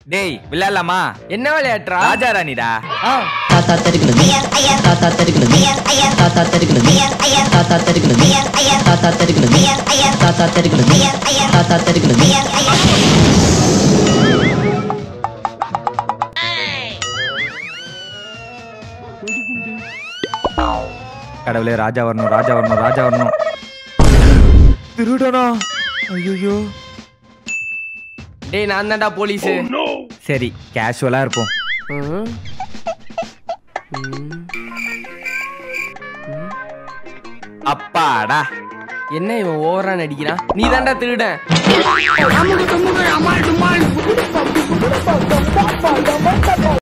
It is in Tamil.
டேய் விளையாடலாமா? என்ன விளையாட்டுறா? ராஜா ராணிடா. தாத்தா தெரிகிறது தாத்தா தெரிகிறது தாத்தா தெரிகிறது தாத்தா தெரிகிறது தாத்தா தெரிகிறது தாத்தா தெரிகிறது தாத்தா தெரிகிறது. கடவுளே, ராஜா வரணும், ராஜா வரணும், ராஜா வரணும். திருடனா? ஐயோ. டேய் நான் தான்டா போலீஸ். சரி, கேஷுவலா இருப்போம். அப்பாடா. என்ன இவன் ஓவரா நடிக்கிறான்? நீ தான்டா திருடன்.